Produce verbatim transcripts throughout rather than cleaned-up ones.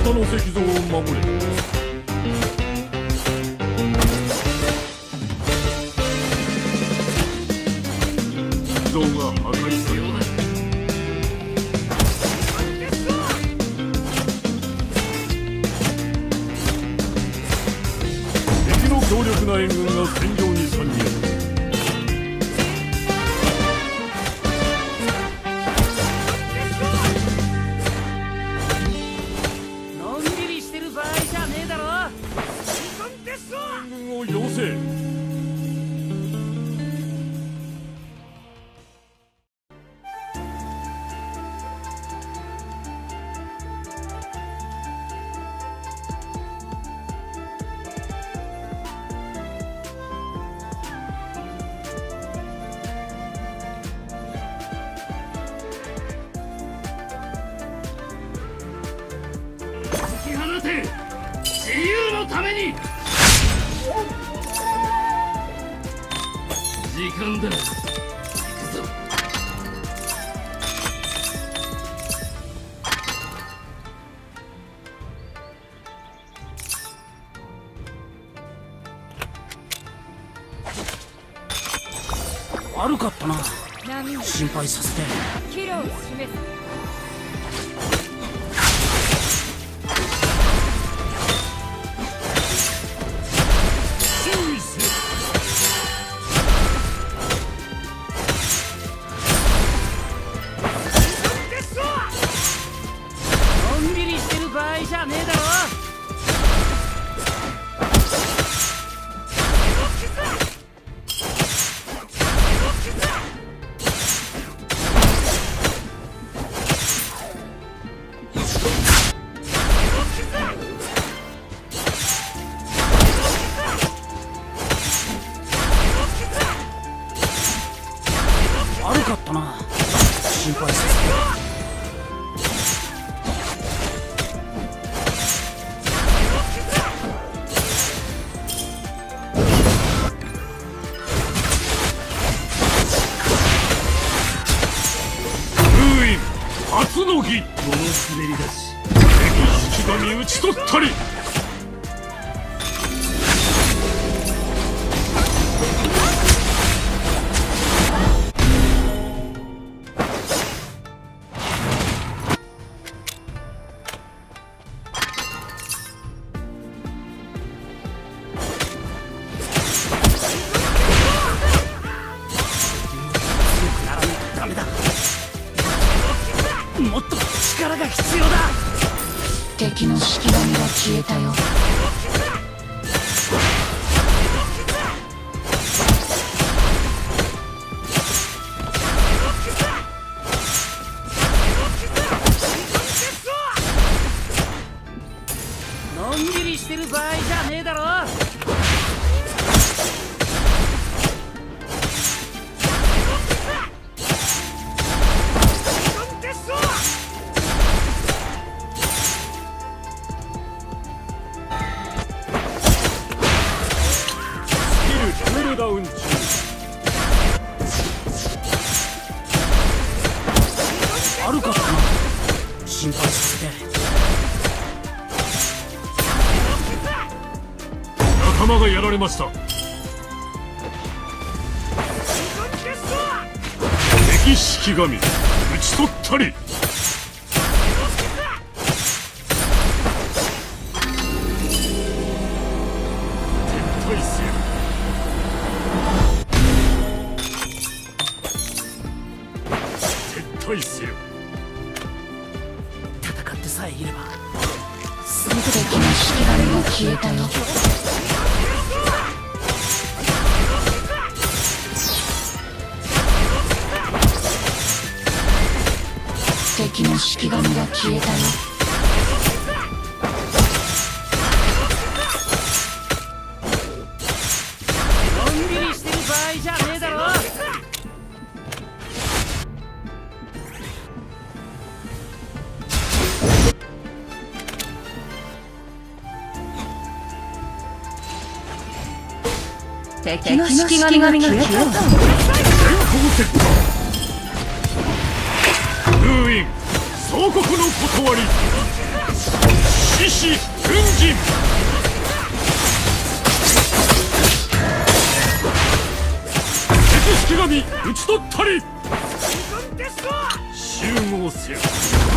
たの石像を守れ。石像が破壊される。敵の強力な援軍が戦場に参入。 自由のために。時間だ。行くぞ。 悪かったな。心配させて。 岐路を示す。 悪かったな。心配させて。 封印初の儀。 この滑り出し。 敵式神討ち取ったり。 もっと力が必要だ。 敵の式神が消えたよ。 のんびりしてる場合じゃねえだろ。 ダウン中。 悪かったな。心配させて。 仲間がやられました。敵式神討ち取ったり。撤退せよ。撤退せよ。 戦ってさえいれば。 敵の式神が消えたよ。敵の式神が消えたよ。 のんびりしてる場合じゃねえだろ。 敵の式神が消えた。 封印総国の断り。死獅子奮陣。敵式神討ち取ったり。集合せよ。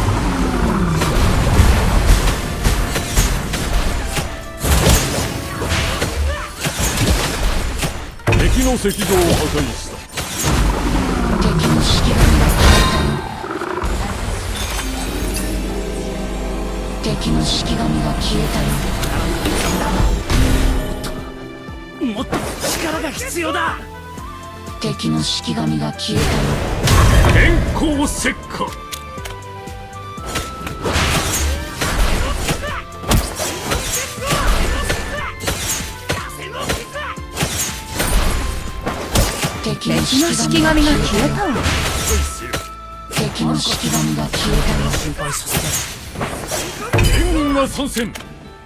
敵の石像を破壊した。 敵の式神が消えたよ。敵の式神が消えたよ。 もっと力が必要だ。 敵の式神が消えたよ。 電光石火。 敵の式神が消えたわ。敵の式神が消えたよ。 心配させて。 援軍が参戦。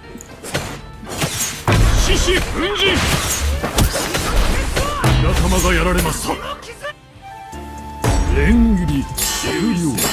獅子奮陣。仲間がやられました。連切り終了。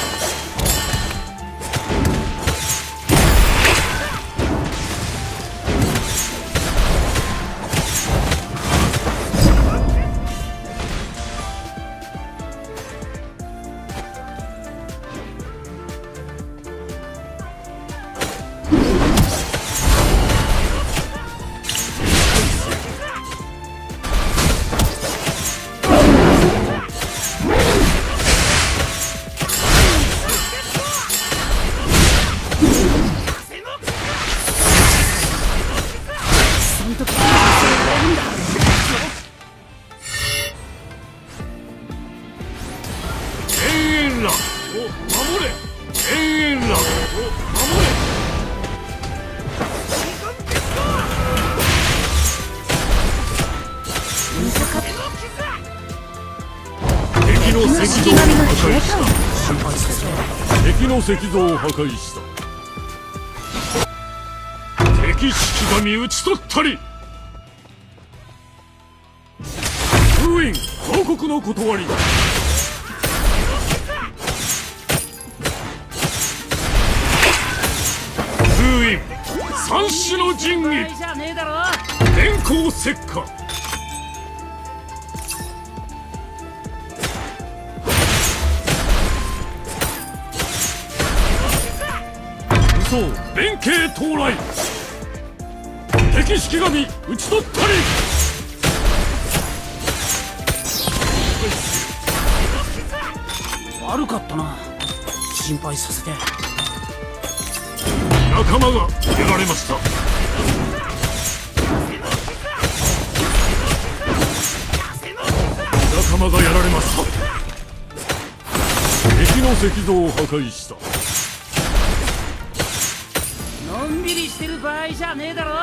敵の石像を破壊した。敵式神討ち取ったり。封印報告の断り。封印三種の神器。電光石火。弁慶到来。敵式神討ち取ったり。 悪かったな。心配させて。 仲間がやられました。仲間がやられました。敵の石像を破壊した。 のんびりしてる場合じゃねえだろ。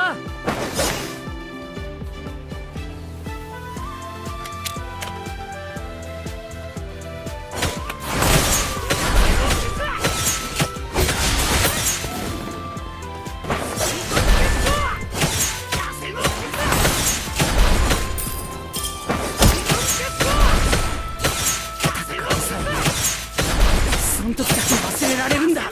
そん時だけ忘れられるんだ。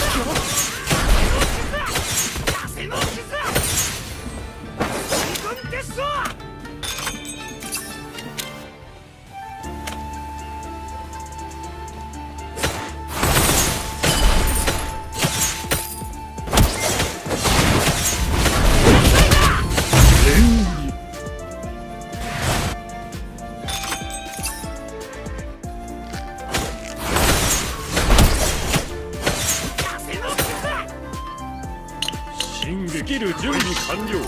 進撃きる準備完了。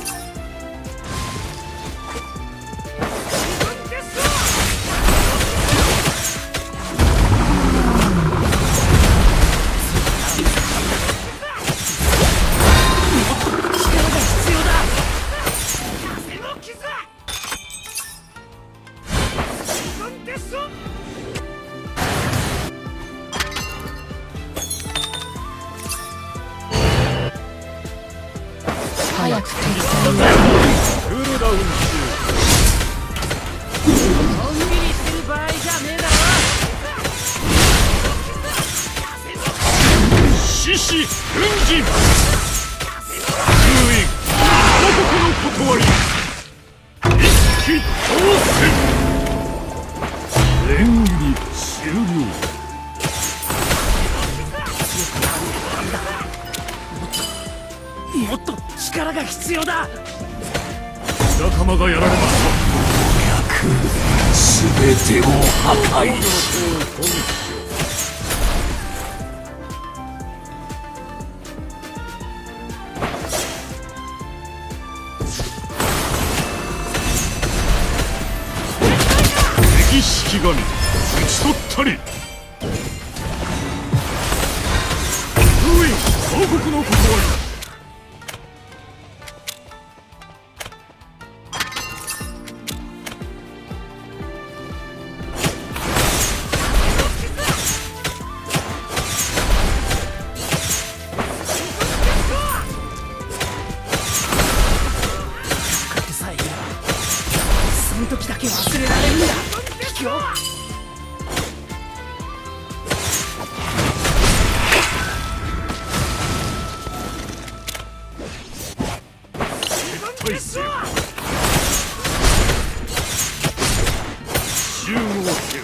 早く撤退を。 クールダウン中。 のんびりしてる場合じゃねえだろ。 獅子奮陣。 もっと力が必要だ。 仲間がやられますべてを破壊し敵式神討ち取ったり。封印総国の断り。 その時だけ忘れられるんだ。卑怯。 撤退せよ。集合せよ。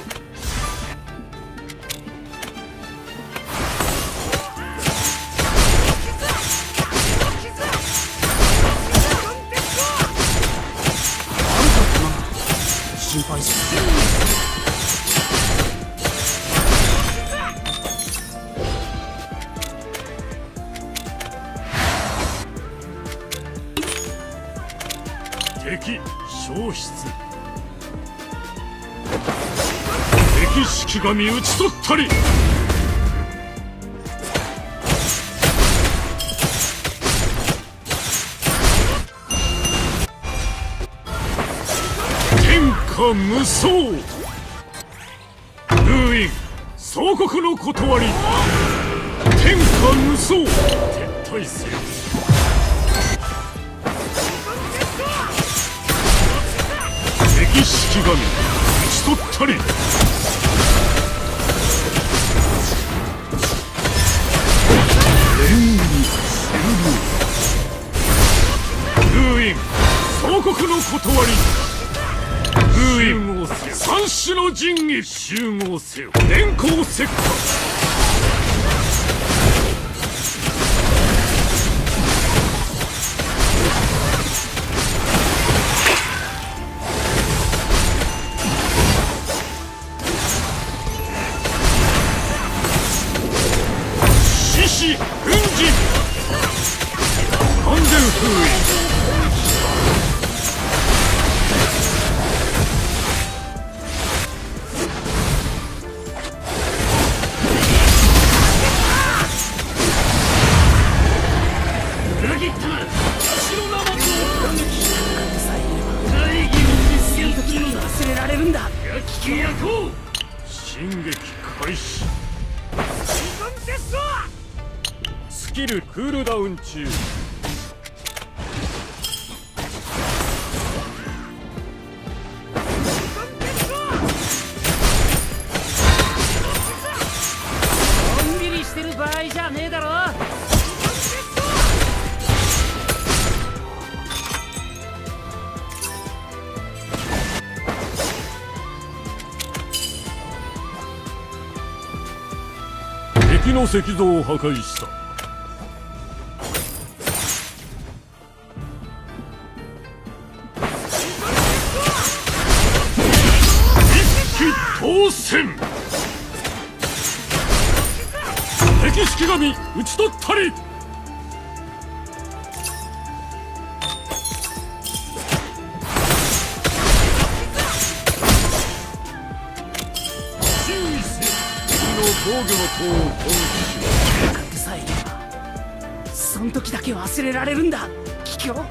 心配させて。 敵消失。敵式神討ち取ったり。天下無双。封印総国の断り。天下無双。撤退せよ。敵式神討ち取ったり。封印総国の断り。封印三種の神器集合せよ。電光石火。獅子奮陣。完全封印。 忘れられるんだ。 進撃開始。スキルクールダウン中。 のんびりしてる場合じゃねえだろ。 敵の石像を破壊した。一騎当選。敵式神討ち取ったり。注意せよ。敵の防御の塔を攻撃しろ。 分かってさえいればその時だけ忘れられるんだ。卑怯。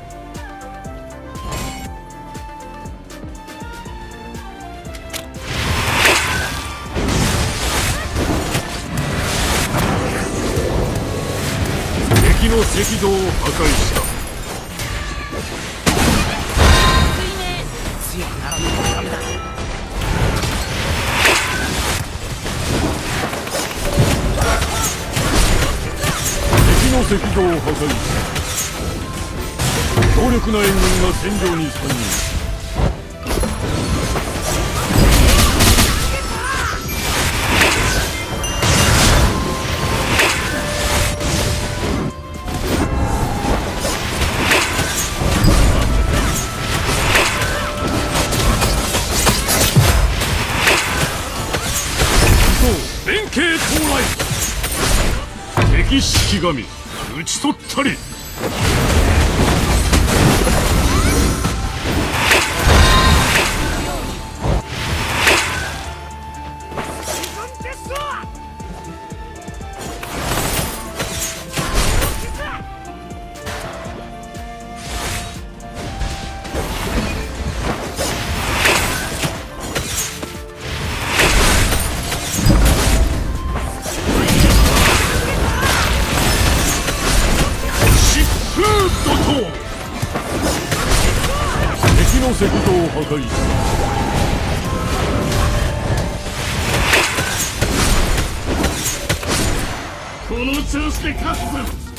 敵の石像を破壊した。 強くならないとダメだ。 敵の石像を破壊した。強力な援軍が戦場に参入。 敵式神討ち取ったり。敵の石像を破壊した。この調子で勝つぞ。